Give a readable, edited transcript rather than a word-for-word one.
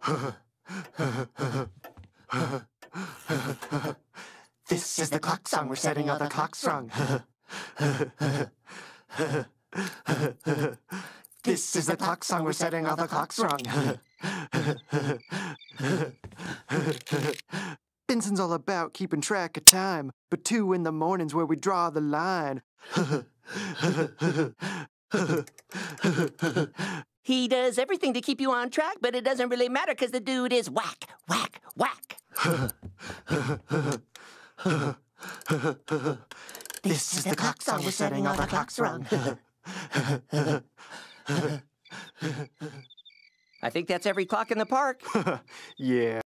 This is the clock song. We're setting all the clocks wrong. This is the clock song. We're setting all the clocks wrong. Benson's all about keeping track of time, but 2 in the morning's where we draw the line. He does everything to keep you on track, but it doesn't really matter because the dude is whack, whack, whack. This is the clock song. We're setting all the clocks wrong. I think that's every clock in the park. Yeah.